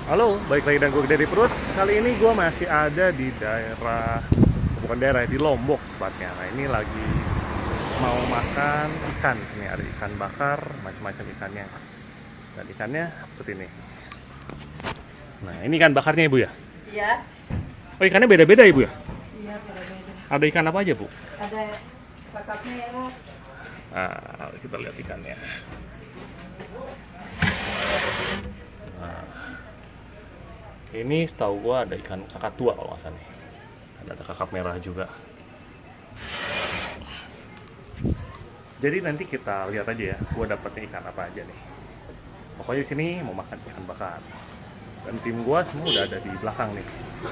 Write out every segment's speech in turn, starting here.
Halo, balik lagi dengan gue dari perut. Kali ini gue masih ada di daerah, bukan daerah, di Lombok tepatnya. Nah ini lagi mau makan ikan. Sini ada ikan bakar, macam-macam ikannya. Dan ikannya seperti ini. Nah ini ikan bakarnya ibu ya? Iya. Oh ikannya beda-beda ibu ya? Iya, beda-beda. Ada ikan apa aja bu? Ada kakap merah. Nah kita lihat ikannya. Ini setahu gua ada ikan kakak tua kalau nggak salah nih. Ada kakap merah juga. Jadi nanti kita lihat aja ya, gua dapetnya ikan apa aja nih. Pokoknya di sini mau makan ikan bakar. Dan tim gua semua udah ada di belakang nih.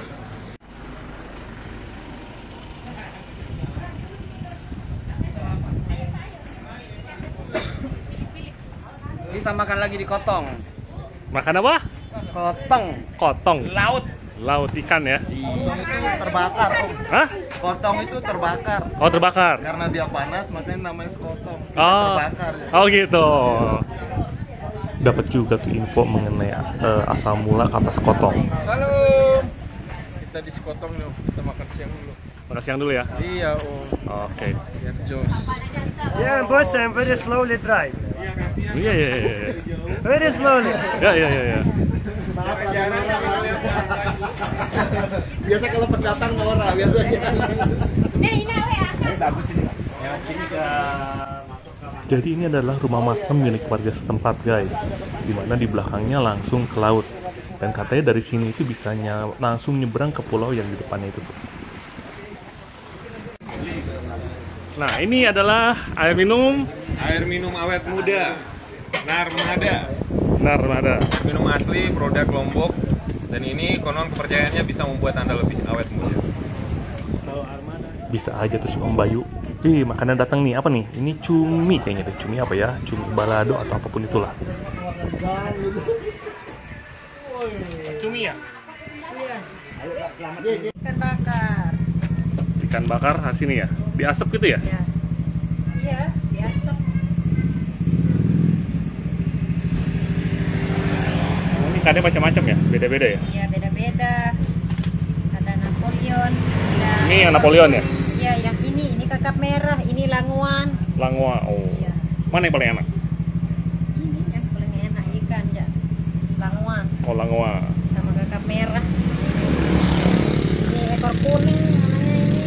Kita makan lagi di Kotong. Makan apa? Kotong. Kotong. Laut. Laut ikan ya? Kotong itu terbakar, Om. Hah? Kotong itu terbakar. Oh terbakar. Karena dia panas, makanya namanya sekotong. Dia Oh, terbakar. oh gitu. Dapat juga tuh info mengenai asal mula kata sekotong. Halo. Kita di Sekotong nih, kita makan siang dulu. Makan siang dulu ya. Iya, Om. Oke. Biar jos. Yeah, boss, I'm very slowly drive. Iya iya iya. Iya. Very slowly. Ya ya ya ya. Biasa kalau pendatang norak biasanya. Jadi ini adalah rumah makan milik warga setempat guys, dimana di belakangnya langsung ke laut. Dan katanya dari sini itu bisa langsung nyebrang ke pulau yang di depannya itu tuh. Nah ini adalah air minum Air minum awet muda, Narmada. Narmada. Minum asli, produk Lombok. Dan ini konon kepercayaannya bisa membuat Anda lebih awet muda. Bisa aja tuh si Om Bayu. Makanan datang nih, apa nih? Ini cumi kayaknya deh. Cumi apa ya? Cumi balado atau apapun itulah. Cumi ya? Ikan bakar. Ikan bakar khas ini ya? Diasap gitu ya? Ya. Iya, biasa. Ini ikannya macam-macam ya? Beda-beda ya? Iya, beda-beda. Ada Napoleon. Ada Ini yang Napoleon ya? Iya, yang ini kakap merah, ini languan. Langwa. Oh. Iya. Mana yang paling enak? Ini yang paling enak ikan ya. Languan Oh, langwa. sama kakap merah. Ini ekor kuning namanya ini.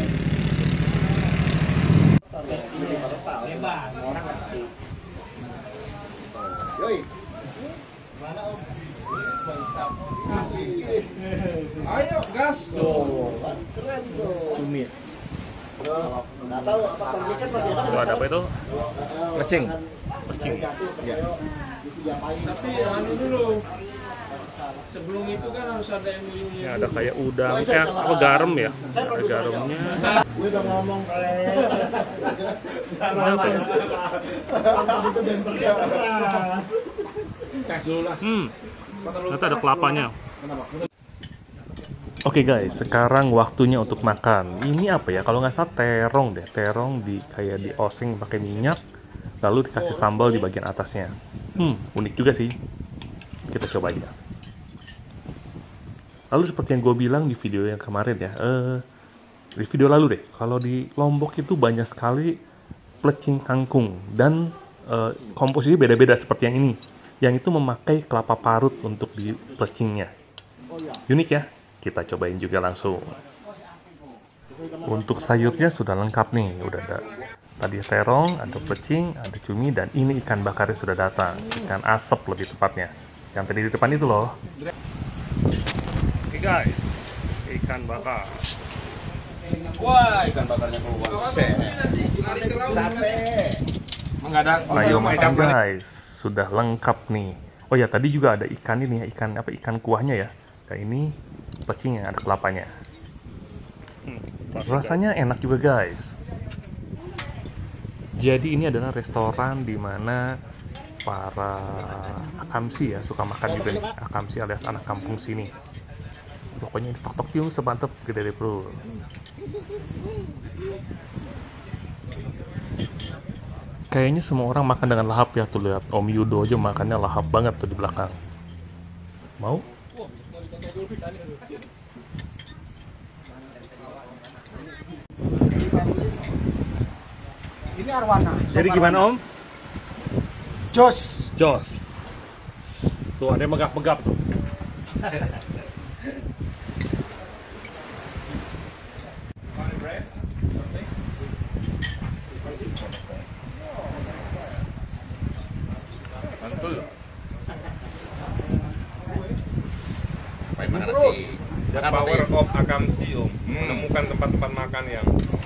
Yoi. Mana Om? Ayo, gas. Keren tuh. Cumi. Terus nggak tahu apa ikan masih ada. Itu ada apa itu? Pecing. Pecing. Ya. Bisa diapain? Tapi anu dulu. Sebelum itu kan harus ada MOU-nya. Ini ada kayak udang, apa garam ya? Ada garamnya. Gue udah ngomong Ini apa ya? itu bempernya keras. Ternyata ada kelapanya. Oke guys, sekarang waktunya untuk makan. Ini apa ya? Kalau nggak salah terong deh. Terong kayak dioseng pakai minyak, lalu dikasih sambal di bagian atasnya. Unik juga sih. Kita coba aja. Lalu seperti yang gue bilang di video yang kemarin ya, di video lalu deh, kalau di Lombok itu banyak sekali plecing kangkung dan komposisi beda-beda seperti yang ini. Yang itu memakai kelapa parut untuk di plecingnya. Unik ya? Kita cobain juga langsung. Untuk sayurnya sudah lengkap nih, udah ada tadi terong, ada plecing, ada cumi, dan ini ikan bakarnya sudah datang. Ikan asap lebih tepatnya. Yang tadi di depan itu loh. Oke guys, ikan bakar. Wah, ikan bakarnya keluar. Sate. Mengadak. Ayo makan guys, sudah lengkap nih. Oh ya, tadi juga ada ikan ini ya, ikan kuahnya ya. Kayak ini pecing yang ada kelapanya. Rasanya enak juga guys. Jadi ini adalah restoran di mana para akamsi ya suka makan juga nih. Akamsi alias anak kampung sini. Pokoknya ini tok-tok tiung semantep gede dari perut. Kayaknya semua orang makan dengan lahap ya, tuh lihat Om Yudo aja makannya lahap banget tuh di belakang. Mau? Ini arwana. Jadi gimana Om? Jos. Jos. Tuh ada yang megap-megap tuh. Mantul. Main makan nasi. The Makan power protein. of Akamsi Om. Menemukan tempat-tempat makan yang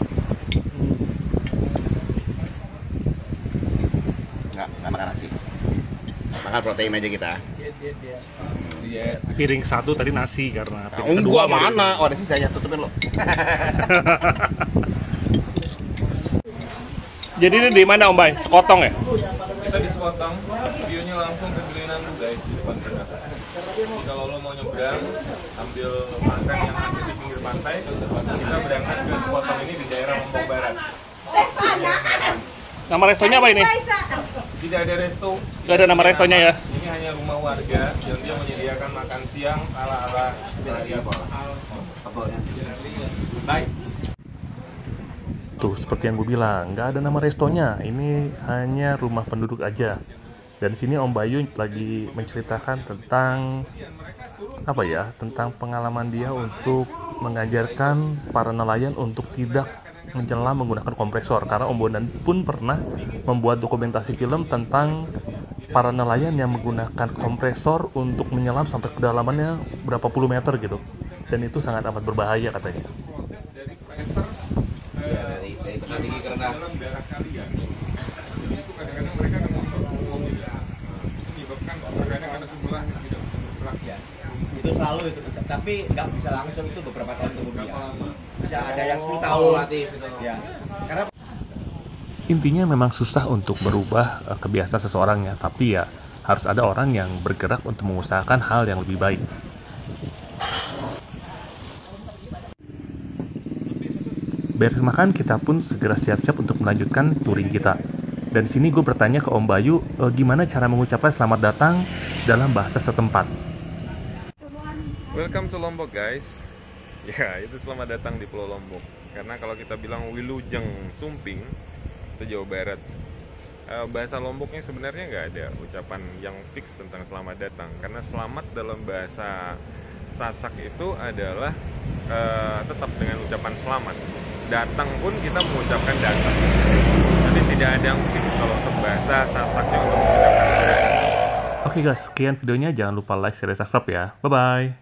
Nggak makan nasi. Makan protein aja kita. Piring satu tadi nasi karena Nah, piring gua baru- mana? Oh, ada sisanya. Tutupin lo. Jadi ini di mana Om Bay? Sekotong ya? kita di Sekotong, videonya langsung ke Gilinan guys di depan sana. Jadi kalau lo mau nyebrang, ambil makan yang masih di pinggir pantai, kita berangkat ke Sekotong ini di daerah Lombok Barat. Nama restonya apa ini? Tidak ada resto. Gak ada nama restonya ya? Ini hanya rumah warga yang dia menyediakan makan siang ala-ala dari Baik. Tuh, seperti yang gue bilang, nggak ada nama restonya. Ini hanya rumah penduduk aja. Dan di sini Om Bayu lagi menceritakan tentang apa ya? Tentang pengalaman dia untuk mengajarkan para nelayan untuk tidak menyelam menggunakan kompresor. Karena Om Bondan pun pernah membuat dokumentasi film tentang para nelayan yang menggunakan kompresor untuk menyelam sampai kedalamannya berapa puluh meter gitu. Dan itu sangat amat berbahaya katanya. Iya, dari tengah tinggi ke rendah. Dalam darah kalian. Jadi itu kadang-kadang mereka akan masuk ke uang gitu. Menyebabkan terkadang ada sebelah yang tidak bisa bergerak. Ya, itu selalu itu, tapi nggak bisa langsung itu beberapa tahun kemudian. Bisa ada yang 10 tahun Relatif itu. ya. Karena Intinya memang susah untuk berubah kebiasaan seseorang ya, tapi ya harus ada orang yang bergerak untuk mengusahakan hal yang lebih baik. Beres makan, kita pun segera siap-siap untuk melanjutkan touring kita. Dan di sini gue bertanya ke Om Bayu, gimana cara mengucapkan selamat datang dalam bahasa setempat. Welcome to Lombok guys. Ya, itu selamat datang di Pulau Lombok. Karena kalau kita bilang Wilujeng Sumping, itu Jawa Barat. Bahasa Lomboknya sebenarnya nggak ada ucapan yang fix tentang selamat datang. Karena selamat dalam bahasa Sasak itu adalah tetap dengan ucapan selamat. Datang pun kita mengucapkan datang. Jadi tidak ada yang fix kalau untuk bahasa Sasaknya untuk mengucapkan datang. Oke guys, sekian videonya. Jangan lupa like, share, dan subscribe ya. Bye-bye.